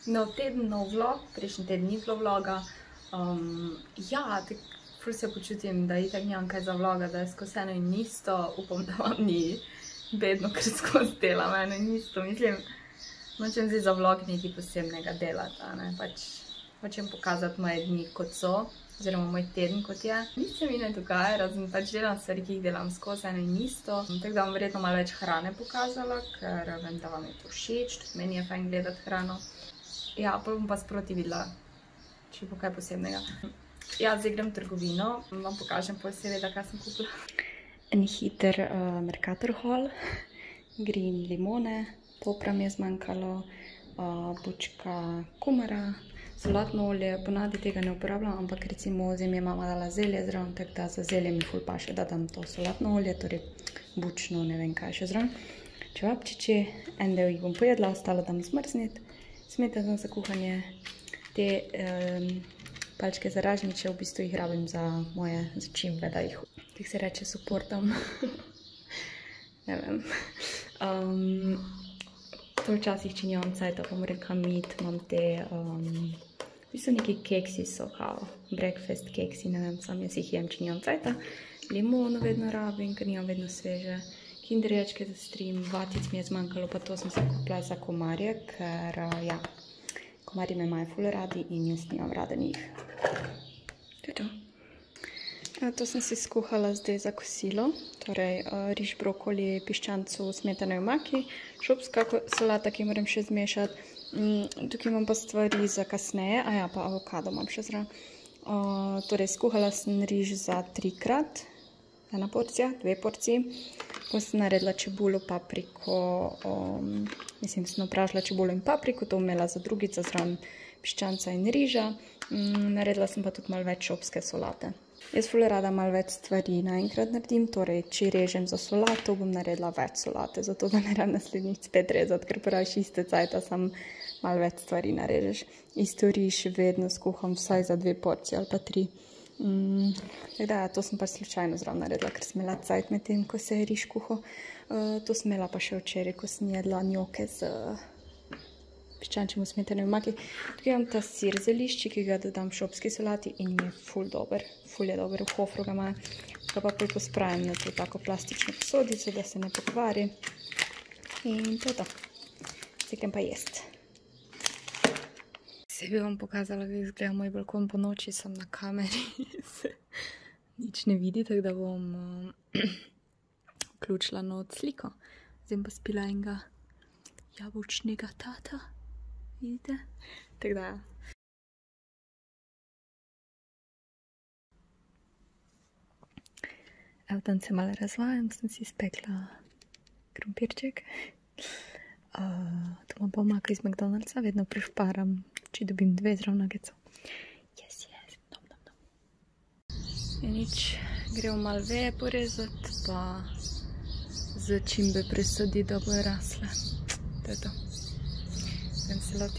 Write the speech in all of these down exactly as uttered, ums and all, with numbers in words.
Nov teden, nov vlog, prejšnji teden ni bilo vloga. Um, ja, tako se počutim, da itak nimam kaj za vloga, da je skozi eno in isto. Upam, da vam ni bedno, ker skozi delam eno in isto. Mislim, nočem zdaj za vlog nekaj posebnega delati, a ne, pač hočem pokazati moje dni, kot so, oziroma moj teden, kot je. Nič se mi ne dogaja, razen pač delam stvari, ki jih delam skozi eno in isto. Tako da vam verjetno malo več hrane pokazala, ker vem, da vam je to všeč, tudi meni je fajn gledati hrano. Ja, pa bom pa sproti videla, če bo kaj posebnega. Ja, zdaj grem v trgovino, vam pokažem pa seveda, kaj sem kupila. En hiter uh, Mercator haul, green limone, popra mi je zmanjkalo, uh, bučka kumara, solatno olje, ponavadi tega ne uporabljam, ampak recimo zdaj mi je mama dala zelje zraven, tako da za zelje mi ful paše, da dam to solatno olje, torej bučno, ne vem kaj še zraven. Čevapčiči, en del jih bom pojedla, ostalo dam zmrzniti. Smetana za kuhanje, te um, palčke za ražnjiče, v bistvu jih rabim za moje začimbe, da jih, kako se reče, suportam. Ne vem. Um, to včasih, če nimam cajta, pa moram kam iti, imam te, um, v bistvu neki keksi so, kao, breakfast keksi, ne vem, sam jaz jih jem, če nimam cajta. Limono vedno rabim, ker nimam vedno sveže. Kinderječke za stream, vatic mi je zmanjkalo, pa to sem se kupila za komarje, ker, ja, komarji me imajo ful radi in jaz nimam rada njih. To je to. Ja, to sem si skuhala zdaj za kosilo, torej riž, brokoli, piščancu, smetane v maki, šopska solata, ki moram še zmešati. Tukaj imam pa stvari za kasneje, a ja, pa avokado imam še zraven. Torej, skuhala sem riž za trikrat, ena porcija, dve porciji. Ko sem naredila čebulo, papriko, um, mislim, sem opražila čebulo in papriko, to imela za drugico zraven piščanca in riža. Um, naredila sem pa tudi malo več šopske solate. Jaz ful rada malo več stvari naenkrat naredim, torej, če režem za solato, bom naredila več solate, zato da ne rabim naslednjič spet rezati, ker praviš iste cajta, sam malo več stvari narežeš. Isto riž vedno skuham vsaj za dve porcije ali pa tri. Mm, tako da, to sem pa slučajno zraven naredila, ker sem imela cajt med tem, ko se je riž kuhal. Uh, to sem imela pa še včeraj, ko sem jedla njoke z uh, piščančjem v smetani v maki. Tukaj imam ta sir zelišči, ki ga dodam v šopski solati in mi je ful dober. Ful je dober, v hofru ga ima. Ga pa pol pospravim na to tako plastično posodico, da se ne pokvari. In to je to. Zdaj grem pa jest. Se bi vam pokazala, kako izgleda moj balkon po noči, sem na kameri, se nič ne vidi, tako da bom uh, vključila not sliko. Zdaj pa spila enega jabolčnega tata, vidite? Tako da, evo, tam se malo razvajam, sem si spekla krompirček. Uh, to imam pa omako iz McDonald'sa, vedno prišparam, če dobim dve zraven nuggetsov. Yes, yes, nom, nom, nom. In nič, gremo malo veje porezati, pa začimbe presaditi, da bojo rasle. To je to. Grem se lotiti.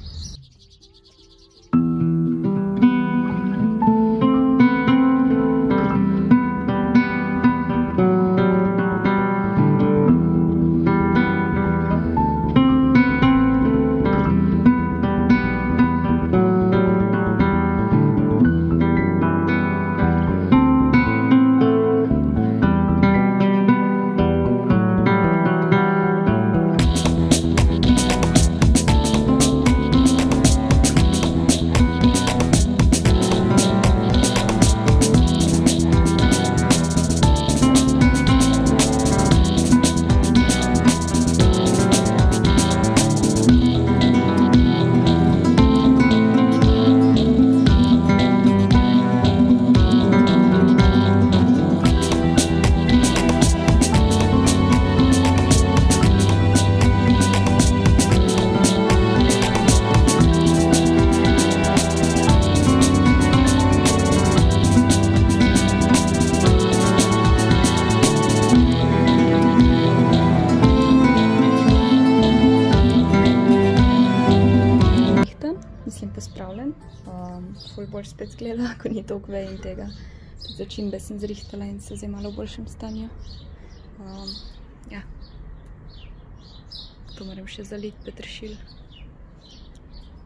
Ful bolj spet zgleda, ko ni toliko vej in tega. Tudi začimbe sem zrihtala in so zdaj malo v boljšem stanju. Um, ja. To moram še zaliti peteršilj.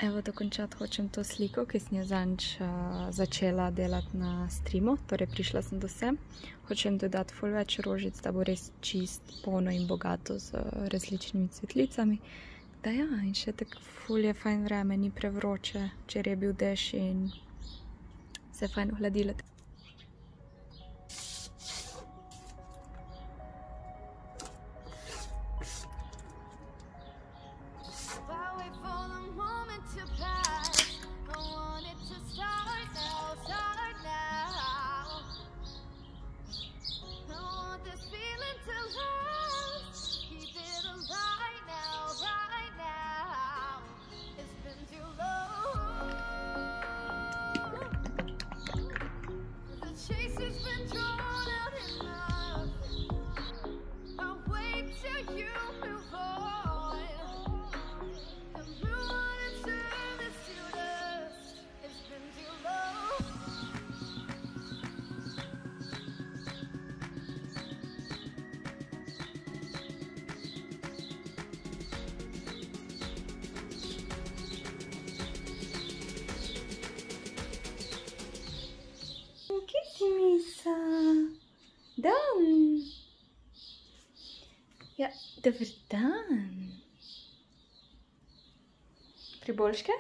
Evo, dokončati hočem to sliko, ki sem jo zanč uh, začela delati na streamu, torej prišla sem do sem. Hočem dodati ful več rožic, da bo res čist, polno in bogato z uh, različnimi cvetlicami. Da ja, in še tako ful je fajn vreme, ni prevroče, včeraj je bil dež in se je fajn ohladilo. Misa. Dan. Ja, dober dan. Priboljške?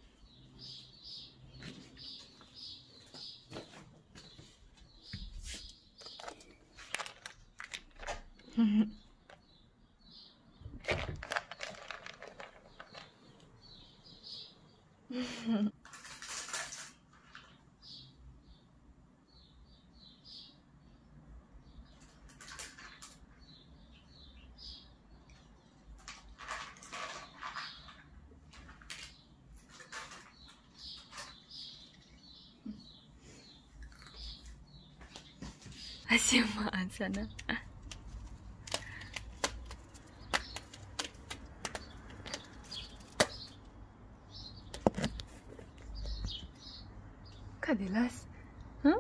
Asi umaca, ne? Kaj delaš? Hm?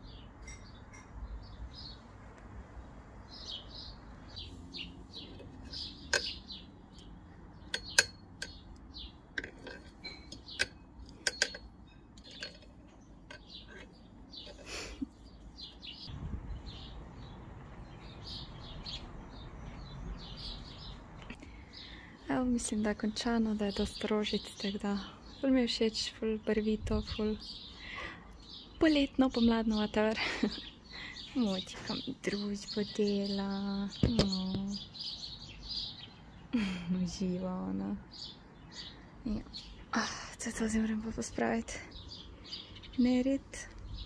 Evo, mislim, da je končano, da je dosti rožic, tako da ful mi je všeč, ful barvito, ful poletno, pomladno, whatever. Močka mi družbo dela. No. Uživa ona. Ja. Ah, to zdaj moram pa pospraviti. Nered.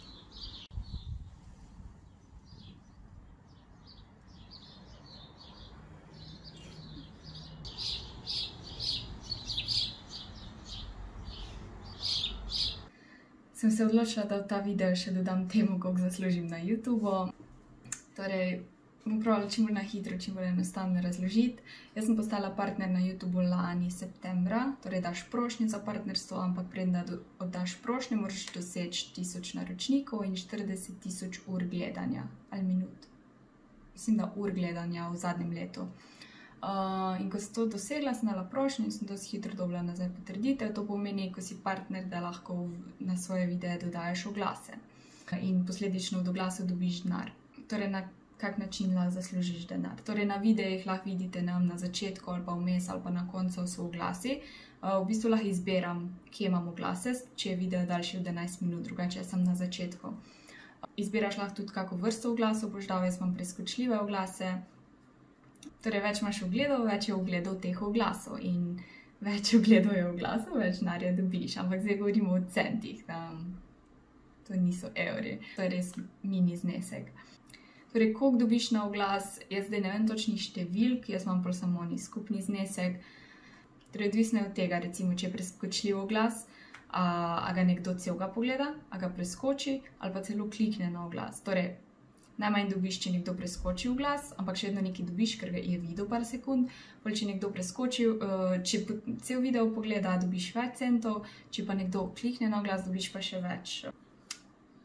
Sem se odločila, da v ta video še dodam temu, koliko zaslužim na YouTubu. Torej, bom probala čim bolj na hitro, čim bolj enostavno razložiti. Jaz sem postala partner na YouTubu lani septembra, torej daš prošnjo za partnerstvo, ampak preden da oddaš prošnjo, moraš doseči tisoč naročnikov in štirideset tisoč ur gledanja ali minut. Mislim, da ur gledanja v zadnjem letu. Uh, in ko sem to dosegla, sem dala prošnjo in sem dosti hitro dobila nazaj potrditev. To pomeni, ko si partner, da lahko na svoje videe dodajaš oglase in posledično od oglasov dobiš denar. Torej, na kak način lahko zaslužiš denar. Torej, na videih lahko vidite nam na začetku ali pa vmes ali pa na koncu so oglasi. Uh, v bistvu lahko izberam, kje imam oglase, če je video daljši od enajst minut, drugače sem na začetku. Izbiraš lahko tudi kako vrsto oglasov, boš dal, jaz imam preskočljive oglase. Torej, več imaš ogledov, več je ogledov teh oglasov in več ogledov je oglasov, več denarja dobiš. Ampak zdaj govorimo o centih, da to niso evri, to je res mini znesek. Torej, koliko dobiš na oglas, jaz zdaj ne vem točnih številk, jaz imam prav samo ni skupni znesek. Torej, odvisno je od tega, recimo, če je preskočljiv oglas, a, a ga nekdo celega pogleda, a ga preskoči ali pa celo klikne na oglas. Torej, najmanj dobiš, če nekdo preskoči oglas, ampak še vedno nekaj dobiš, ker ga je videl par sekund. Pol, če nekdo preskoči, če cel video pogleda, dobiš več centov, če pa nekdo klikne na oglas, dobiš pa še več.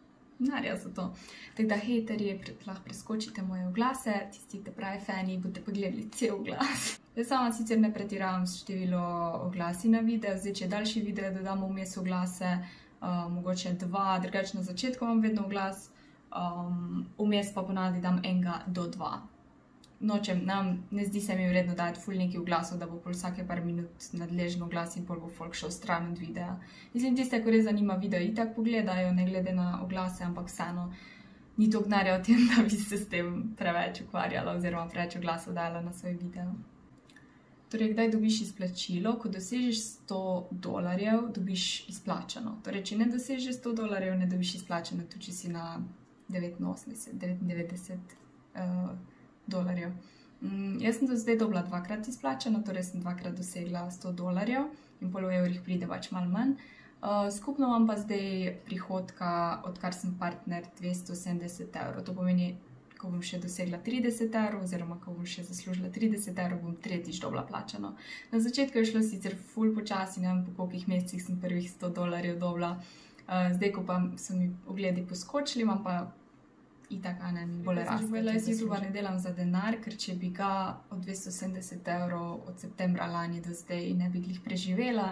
denarja za to. Tako da hejterji lahko preskočite moje oglase, tisti, te pravi fani, boste pogledali cel oglas. Jaz sama sicer ne pretiravam število oglasi na video, zdaj če daljši video dodamo vmes oglase, uh, mogoče dva, drugače na začetku imam vedno oglas, um, vmes pa ponavadi dam enega do dva. Nočem, nam ne zdi se mi vredno dati ful nekaj oglasov, da bo pol vsake par minut nadležen oglas in pol bo folk šel stran od videa. Mislim, tiste, ko res zanima video, itak pogledajo, ne glede na oglase, ampak vseeno ni toliko denarja o tem, da bi se s tem preveč ukvarjala oziroma preveč oglasov dala na svoj video. Torej, kdaj dobiš izplačilo? Ko dosežeš sto dolarjev, dobiš izplačano. Torej, če ne dosežeš sto dolarjev, ne dobiš izplačano, tudi če si na devetinosemdeset, devetindevetdeset uh, dolarjev. Mm, jaz sem do zdaj dobila dvakrat izplačano, torej sem dvakrat dosegla sto dolarjev in pol v evrih pride pač malo manj. Uh, skupno imam pa zdaj prihodka, odkar sem partner, dvesto sedemdeset evrov. To pomeni, ko bom še dosegla trideset evrov, oziroma ko bom še zaslužila trideset evrov, bom tretjič dobila plačano. Na začetku je šlo sicer ful počasi, ne vem, po kolikih mesecih sem prvih sto dolarjev dobila. Uh, zdaj, ko pa so mi ogledi poskočili, imam pa itak, a ne, bolj raste. Jaz YouTube ne delam za denar, ker če bi ga od dvesto sedemdeset evrov od septembra lani do zdaj ne bi glih preživela.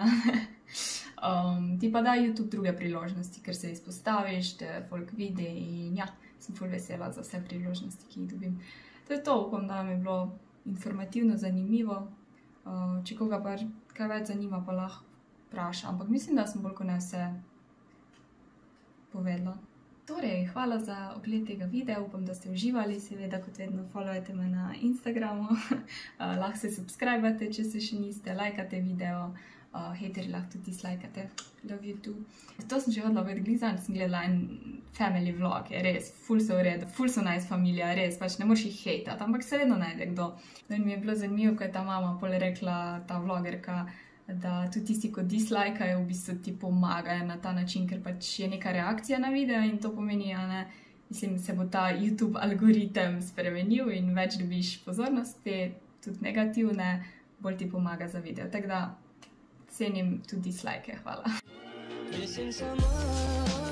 um, ti pa da YouTube druge priložnosti, ker se izpostaviš, te folk vidi in ja, sem ful vesela za vse priložnosti, ki jih dobim. To je to, upam, da mi je bilo informativno, zanimivo. Uh, če koga pa kaj več zanima, pa lahko vpraša. Ampak mislim, da sem bolj kot ne vse povedala. Torej, hvala za ogled tega videa, upam, da ste uživali, seveda kot vedno followajte me na Instagramu, uh, lahko se subscribate, če se še niste, lajkate video, uh, hejteri lahko tudi dislajkate, love you too. To sem že hodila v Glizan, sem gledala en family vlog, je res, ful so v redu, ful so nice familija, res, pač ne moreš jih hejtati, ampak se vedno najde kdo. In mi je bilo zanimivo, ko je ta mama pol rekla, ta vlogerka, da tudi tisti, ko dislajkajo, v bistvu ti pomagajo na ta način, ker pač je neka reakcija na video in to pomeni, ja ne, mislim, se bo ta YouTube algoritem spremenil in več dobiš pozornosti, tudi negativne, bolj ti pomaga za video. Tako da cenim tudi dislajke, hvala.